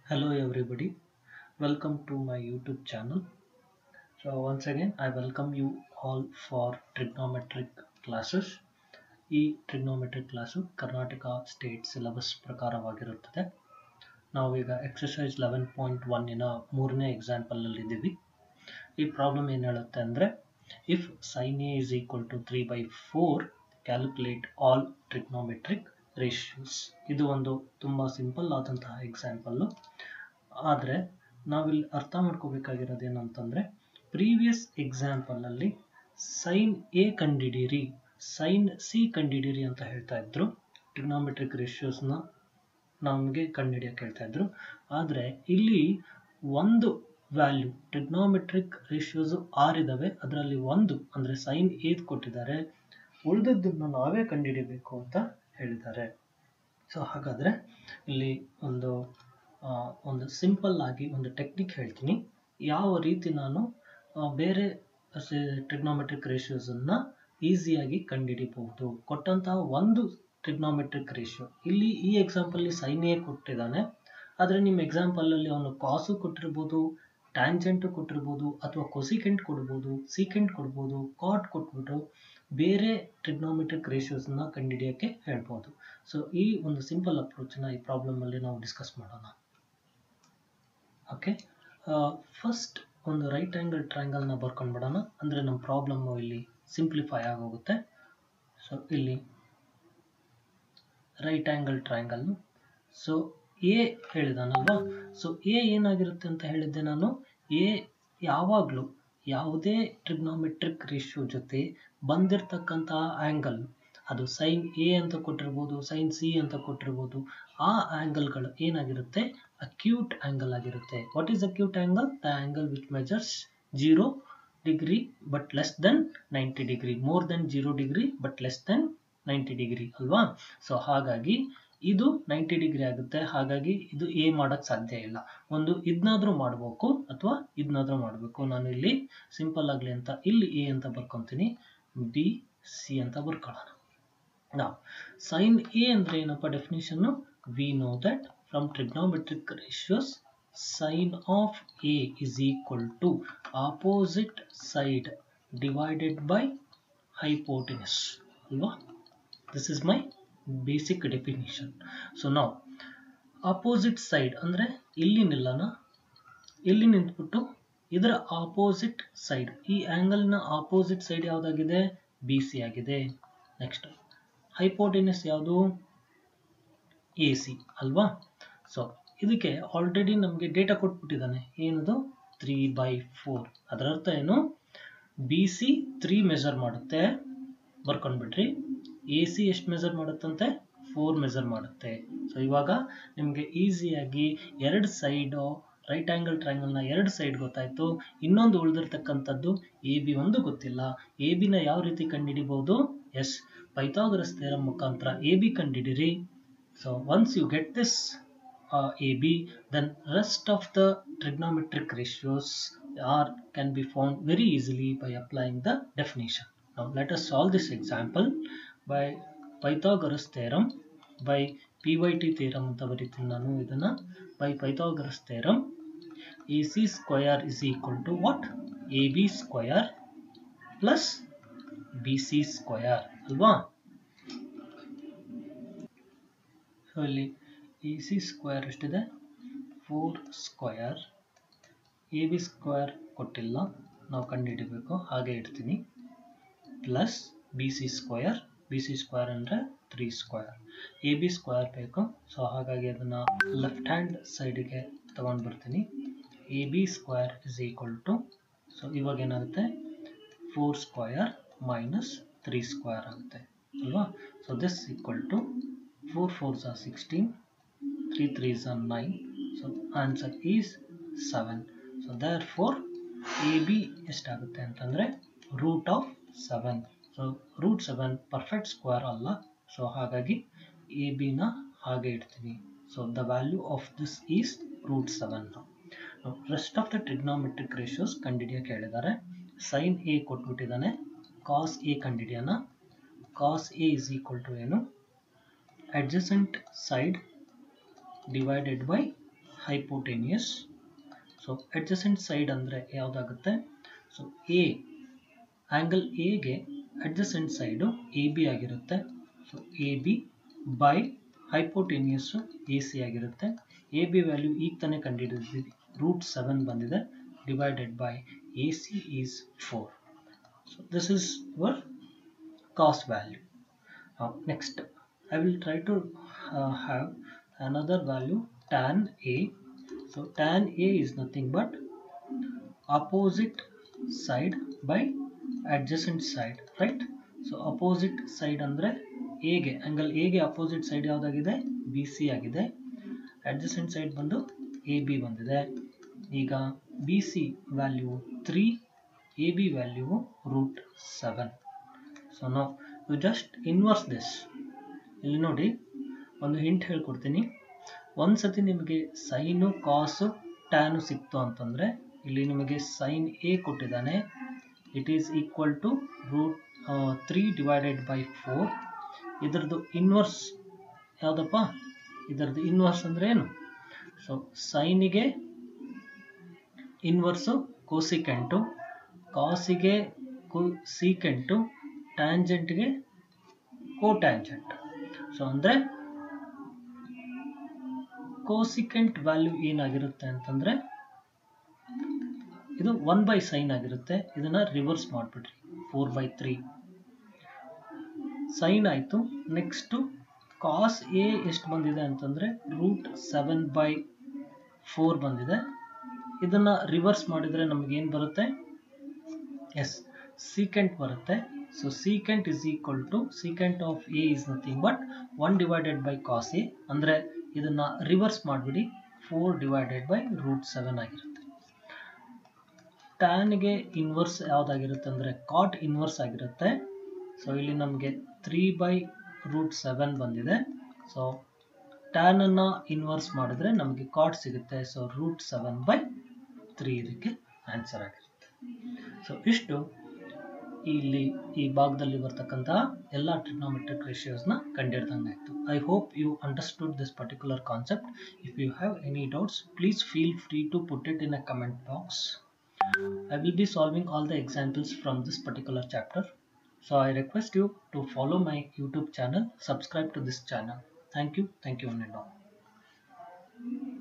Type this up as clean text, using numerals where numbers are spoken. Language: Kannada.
Hello everybody, welcome to my YouTube channel. So once again I welcome you all for trigonometric classes. ಈ trigonometric class Karnataka state syllabus ಪ್ರಕಾರವಾಗಿರುತ್ತದೆ. ನಾವೀಗ ಎಕ್ಸರ್ಸೈಸ್ 11.1ನ ಮೂರನೇ ಎಕ್ಸಾಂಪಲಲ್ಲಿ ಇದ್ದೀವಿ. ಈ ಪ್ರಾಬ್ಲಮ್ ಏನು ಹೇಳುತ್ತೆ ಅಂದರೆ if sin A is equal to 3/4 calculate all trigonometric ratios. ಇದು ಒಂದು ತುಂಬ ಸಿಂಪಲ್ ಆದಂತಹ ಎಕ್ಸಾಂಪಲ್ಲು. ಆದರೆ ನಾವಿಲ್ಲಿ ಅರ್ಥ ಮಾಡ್ಕೋಬೇಕಾಗಿರೋದು ಏನಂತಂದರೆ ಪ್ರೀವಿಯಸ್ ಎಕ್ಸಾಂಪಲಲ್ಲಿ ಸೈನ್ ಎ ಕಂಡಿಡೀರಿ, ಸೈನ್ ಸಿ ಕಂಡಿಡೀರಿ ಅಂತ ಹೇಳ್ತಾ ಇದ್ರು. ಟ್ರಿಗ್ನೋಮೆಟ್ರಿಕ್ ರೇಷಿಯೋಸ್ನ ನಮಗೆ ಕಂಡುಹಿಡಿಯಕ್ಕೆ ಹೇಳ್ತಾ ಇದ್ರು. ಆದರೆ ಇಲ್ಲಿ ಒಂದು ವ್ಯಾಲ್ಯೂ ಟ್ರಿಗ್ನೋಮೆಟ್ರಿಕ್ ರೇಷಿಯೋಸ್ 6 ಇದ್ದಾವೆ, ಅದರಲ್ಲಿ ಒಂದು ಅಂದರೆ ಸೈನ್ ಎ ಕೊಟ್ಟಿದ್ದಾರೆ, ಉಳಿದದ್ದನ್ನು ನಾವೇ ಕಂಡುಹಿಡಿಯಬೇಕು ಅಂತ ಹೇಳಿದ್ದಾರೆ. ಸೊ ಹಾಗಾದರೆ ಇಲ್ಲಿ ಒಂದು ಸಿಂಪಲ್ ಆಗಿ ಒಂದು ಟೆಕ್ನಿಕ್ ಹೇಳ್ತೀನಿ, ಯಾವ ರೀತಿ ನಾನು ಬೇರೆ ಟ್ರಿಗ್ನೋಮೆಟ್ರಿಕ್ ರೇಷಿಯೋಸನ್ನು ಈಸಿಯಾಗಿ ಕಂಡುಹಿಡಿಬಹುದು. ಕೊಟ್ಟಂತಹ ಒಂದು ಟ್ರಿಗ್ನೋಮೆಟ್ರಿಕ್ ರೇಷಿಯೋ, ಇಲ್ಲಿ ಈ ಎಕ್ಸಾಂಪಲ್ಲಿ ಸೈನ್ ಎ ಕೊಟ್ಟಿದ್ದಾನೆ, ಆದರೆ ನಿಮ್ಮ ಎಕ್ಸಾಂಪಲಲ್ಲಿ ಅವನು ಕಾಸು ಕೊಟ್ಟಿರ್ಬೋದು, ಟ್ಯಾಂಜೆಂಟು ಕೊಟ್ಟಿರ್ಬೋದು, ಅಥವಾ ಕೊಸಿಕೆಂಟ್ ಕೊಡ್ಬೋದು, ಸೀಕೆಂಟ್ ಕೊಡ್ಬೋದು, ಕಾಟ್ ಕೊಟ್ಬಿಟ್ಟು ಬೇರೆ ಟ್ರಿಗ್ನೋಮೆಟ್ರಿಕ್ ರೇಷಿಯೋಸ್ನ ಕಂಡುಹಿಡಿಯೋಕ್ಕೆ ಹೇಳ್ಬೋದು. ಸೊ ಈ ಒಂದು ಸಿಂಪಲ್ ಅಪ್ರೋಚನ್ನ ಈ ಪ್ರಾಬ್ಲಮಲ್ಲಿ ನಾವು ಡಿಸ್ಕಸ್ ಮಾಡೋಣ. ಓಕೆ, ಫಸ್ಟ್ ಒಂದು ರೈಟ್ ಆ್ಯಂಗಲ್ ಟ್ರಯಾಂಗಲ್ನ ಬರ್ಕೊಂಡ್ಬಿಡೋಣ, ಅಂದರೆ ನಮ್ಮ ಪ್ರಾಬ್ಲಮ್ಮು ಇಲ್ಲಿ ಸಿಂಪ್ಲಿಫೈ ಆಗೋಗುತ್ತೆ. ಸೊ ಇಲ್ಲಿ right angle triangle, so A ಹೇಳಿದಾನಲ್ವಾ, ಸೊ ಎ ಏನಾಗಿರುತ್ತೆ ಅಂತ ಹೇಳಿದ್ದೆ ನಾನು, ಎ ಯಾವಾಗಲೂ ಯಾವುದೇ ಟ್ರಿಗ್ನೋಮೆಟ್ರಿಕ್ ರೇಷಿಯೋ ಜೊತೆ ಬಂದಿರತಕ್ಕಂತಹ ಆ್ಯಂಗಲ್, ಅದು ಸೈನ್ ಎ ಅಂತ ಕೊಟ್ಟಿರ್ಬೋದು, ಸೈನ್ ಸಿ ಅಂತ ಕೊಟ್ಟಿರ್ಬೋದು, ಆ ಆ್ಯಂಗಲ್ಗಳು ಏನಾಗಿರುತ್ತೆ, ಅಕ್ಯೂಟ್ ಆ್ಯಂಗಲ್ ಆಗಿರುತ್ತೆ. What is acute angle? The angle which measures 0 degree but less than 90 degree, more than 0 degree but less than 90 degree ಅಲ್ವಾ. ಸೊ ಹಾಗಾಗಿ ಇದು 90 ಡಿಗ್ರಿ ಆಗುತ್ತೆ, ಹಾಗಾಗಿ ಇದು ಎ ಮಾಡೋಕ್ಕೆ ಸಾಧ್ಯ ಇಲ್ಲ. ಒಂದು ಇದನ್ನಾದ್ರೂ ಮಾಡಬೇಕು ಅಥವಾ ಇದನ್ನಾದ್ರೂ ಮಾಡಬೇಕು. ನಾನು ಇಲ್ಲಿ ಸಿಂಪಲ್ ಆಗಲಿ ಅಂತ ಇಲ್ಲಿ ಎ ಅಂತ ಬರ್ಕೊತೀನಿ, ಬಿ ಸಿ ಅಂತ ಬರ್ಕೊಳ್ಳೋಣ. ನಾವು ಸೈನ್ ಎ ಅಂದರೆ ಏನಪ್ಪ definition? We know that from trigonometric ratios sin of A is equal to opposite side divided by hypotenuse ಅಲ್ವಾ. This is my basic definition. So now opposite side ಅಂದರೆ ಇಲ್ಲಿ ನಿಲ್ಲೋಣ, ಇಲ್ಲಿ ನಿಂತ್ಬಿಟ್ಟು ಇದರ ಆಪೋಸಿಟ್ ಸೈಡ್, ಈ ಆ್ಯಂಗಲ್ನ ಆಪೋಸಿಟ್ ಸೈಡ್ ಯಾವುದಾಗಿದೆ? ಬಿ ಸಿ ಆಗಿದೆ. ನೆಕ್ಸ್ಟ್ ಹೈಪೋಟೆನಸ್ ಯಾವುದು? ಎ ಸಿ ಅಲ್ವಾ. ಸೊ ಇದಕ್ಕೆ ಆಲ್ರೆಡಿ ನಮಗೆ ಡೇಟಾ ಕೊಟ್ಬಿಟ್ಟಿದ್ದಾನೆ, ಏನದು? 3/4. ಅದರ ಅರ್ಥ ಏನು? ಬಿ ಸಿ 3 ಮೆಜರ್ ಮಾಡುತ್ತೆ, ಬರ್ಕೊಂಡ್ಬಿಟ್ರಿ. ಎ ಸಿ ಎಷ್ಟು ಮೆಜರ್ ಮಾಡುತ್ತಂತೆ? 4 ಮೆಜರ್ ಮಾಡುತ್ತೆ. ಸೊ ಇವಾಗ ನಿಮಗೆ ಈಸಿಯಾಗಿ ಎರಡು ಸೈಡು ರೈಟ್ ಆ್ಯಂಗಲ್ ಟ್ರಯಾಂಗಲ್ನ ಎರಡು ಸೈಡ್ ಗೊತ್ತಾಯಿತು. ಇನ್ನೊಂದು ಉಳಿದಿರ್ತಕ್ಕಂಥದ್ದು ಎ ಬಿ ಒಂದು ಗೊತ್ತಿಲ್ಲ. ಎ ಬಿನ ಯಾವ ರೀತಿ ಕಂಡುಹಿಡಿಬಹುದು? ಎಸ್, ಪೈಥಾಗರಸ್ ಥಿಯರಮ್ ಮುಖಾಂತರ ಎ ಬಿ ಕಂಡುಹಿಡಿರಿ. So once you get this AB, then rest of the trigonometric ratios can be found very easily by applying the definition. Now let us solve this example by Pythagoras theorem, by PYT theorem ಅಂತ ಬರೀತೀನಿ ನಾನು ಇದನ್ನ. by Pythagoras theorem, AC square is equal to what? AB square plus BC square ಅಲ್ವಾ. ಸೊ ಇಲ್ಲಿ ಎ ಸಿ ಸ್ಕ್ವೇರ್ ಎಷ್ಟಿದೆ? 4 ಸ್ಕ್ವೇರ್. ಎ ಬಿ ಸ್ಕ್ವೇರ್ ಕೊಟ್ಟಿಲ್ಲ, ನಾವು ಕಂಡುಹಿಡಬೇಕು, ಹಾಗೆ ಇಡ್ತೀನಿ. Plus B C square, B C square ಅಂದರೆ 3 ಸ್ಕ್ವೇರ್. ಎ ಬಿ ಸ್ಕ್ವೇರ್ ಬೇಕು, ಸೊ ಹಾಗಾಗಿ ಅದನ್ನು ಲೆಫ್ಟ್ ಹ್ಯಾಂಡ್ ಸೈಡಿಗೆ ತಗೊಂಡು ಬರ್ತೀನಿ. A B square is equal to, so ಇವಾಗ ಏನಾಗುತ್ತೆ? 4 ಸ್ಕ್ವೇರ್ ಮೈನಸ್ 3 ಸ್ಕ್ವೇರ್ ಆಗುತ್ತೆ ಅಲ್ವಾ. So this equal to 4 4s are 16, 3 3s are 9, so answer is 7. So therefore AB ಎಷ್ಟಾಗುತ್ತೆ ಅಂತಂದರೆ root of 7. So root 7 perfect square ಅಲ್ಲ, ಸೊ ಹಾಗಾಗಿ ಎ ಬಿನ ಹಾಗೆ ಇಡ್ತೀನಿ. So the value of this is root 7. Rest of the trigonometric ratios ಕಂಡುಹಿಡಿಯೋಕೆ ಹೇಳಿದ್ದಾರೆ. ಸೈನ್ ಎ ಕೊಟ್ಬಿಟ್ಟಿದ್ದಾನೆ, ಕಾಸ್ ಎ ಕಂಡುಹಿಡಿಯೋಣ. Cos A is equal to ಏನು? adjacent side divided by hypotenuse. So adjacent side ಅಂದರೆ ಯಾವುದಾಗುತ್ತೆ? ಸೊ ಎ ಆಂಗಲ್ ಎಗೆ adjacent ಸೈಡು ಎ ಬಿ ಆಗಿರುತ್ತೆ. So A B by hypotenuse A C ಆಗಿರುತ್ತೆ. ಎ ಬಿ ವ್ಯಾಲ್ಯೂ ಈಗ ತಾನೇ ಕಂಡುಹಿಡಿದಿದ್ದೀವಿ, √7 ಬಂದಿದೆ, divided by A C is 4. So this is your cos value. Now next I will try to have another value, tan A. So tan A is nothing but opposite side by adjacent side, right? So opposite side ಅಂದ್ರೆ A ಗೆ, angle A ಗೆ opposite side ಯಾವುದಾಗಿದೆ? BC ಆಗಿದೆ. adjacent side ಬಂದು AB ಬಂದಿದೆ. ಈಗ BC value 3, AB value √7. So ನಾವು ಯು ಜಸ್ಟ್ ಇನ್ವರ್ಸ್ ದಿಸ್. ಇಲ್ಲಿ ನೋಡಿ, ಒಂದು ಹಿಂಟ್ ಹೇಳ್ಕೊಡ್ತೀನಿ. ಒಂದ್ಸತಿ ನಿಮಗೆ ಸೈನು ಕಾಸು ಟ್ಯಾನು ಸಿಕ್ತು ಅಂತಂದರೆ, ಇಲ್ಲಿ ನಿಮಗೆ ಸೈನ್ ಎ ಕೊಟ್ಟಿದ್ದಾನೆ, it is equal to √3 divided by 4. ಇದರದ್ದು ಇನ್ವರ್ಸ್ ಯಾವುದಪ್ಪ? ಇದರದ್ದು ಇನ್ವರ್ಸ್ ಅಂದರೆ ಏನು? ಸೊ ಸೈನಿಗೆ ಇನ್ವರ್ಸು ಕೋಸಿಕೆಂಟು, ಕಾಸಿಗೆ ಸೀಕೆಂಟು, ಟ್ಯಾಂಜೆಂಟ್ಗೆ ಕೋಟ್ಯಾಂಜೆಂಟ್. ಸೊ ಅಂದರೆ ಕೋಸಿಕೆಂಟ್ ವ್ಯಾಲ್ಯೂ ಏನಾಗಿರುತ್ತೆ ಅಂತಂದರೆ ಇದು 1/sin ಆಗಿರುತ್ತೆ. ಇದನ್ನು ರಿವರ್ಸ್ ಮಾಡಿಬಿಟ್ರಿ, 4/3 ಸೈನ್ ಆಯಿತು. ನೆಕ್ಸ್ಟು ಕಾಸ್ ಎ ಎಷ್ಟು ಬಂದಿದೆ ಅಂತಂದರೆ √7/4 ಬಂದಿದೆ. ಇದನ್ನು ರಿವರ್ಸ್ ಮಾಡಿದರೆ ನಮಗೇನು ಬರುತ್ತೆ? ಎಸ್, ಸೀಕೆಂಟ್ ಬರುತ್ತೆ. So secant is equal to secant of a is nothing but 1 divided by cos a. ಅಂದರೆ ಇದನ್ನು ರಿವರ್ಸ್ ಮಾಡಿಬಿಡಿ, 4 ಡಿವೈಡೆಡ್ ಬೈ √7 ಆಗಿರುತ್ತೆ. ಟ್ಯಾನ್ಗೆ ಇನ್ವರ್ಸ್ ಯಾವುದಾಗಿರುತ್ತೆ ಅಂದರೆ ಕಾಟ್ ಇನ್ವರ್ಸ್ ಆಗಿರುತ್ತೆ. ಸೊ ಇಲ್ಲಿ ನಮಗೆ 3/√7 ಬಂದಿದೆ. ಸೊ ಟ್ಯಾನನ್ನು ಇನ್ವರ್ಸ್ ಮಾಡಿದ್ರೆ ನಮಗೆ ಕಾಟ್ ಸಿಗುತ್ತೆ. ಸೊ √7/3 ಇದಕ್ಕೆ ಆನ್ಸರ್ ಆಗಿರುತ್ತೆ. ಸೊ ಇಷ್ಟು ಇಲ್ಲಿ ಈ ಭಾಗದಲ್ಲಿ ಬರ್ತಕ್ಕಂತಹ ಎಲ್ಲ ಟ್ರಿಗ್ನೋಮೆಟ್ರಿಕ್ ರೇಷಿಯೋಸ್ನ ಕಂಡುಹಿಡ್ದಂಗೆ ಆಯಿತು. I hope you understood this particular concept. If you have any doubts, please feel free to put it in a comment box. I will be solving all the examples from this particular chapter. So I request you to follow my YouTube channel, subscribe to this channel. Thank you one and all.